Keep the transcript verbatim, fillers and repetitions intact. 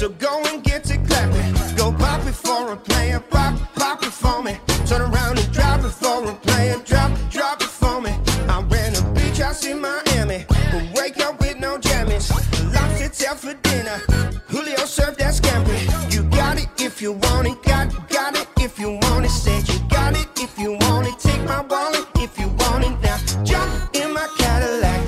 So go and get to clapping. Go pop it for a player, pop, pop it for me. Turn around and drop it for a player, drop, drop it for me. I ran a beach house in Miami, but wake up with no jammies. Lobster tail for dinner, Julio served that scampi. You got it if you want it, got, got it if you want it. Said you got it if you want it, take my wallet if you want it now. Jump in my Cadillac,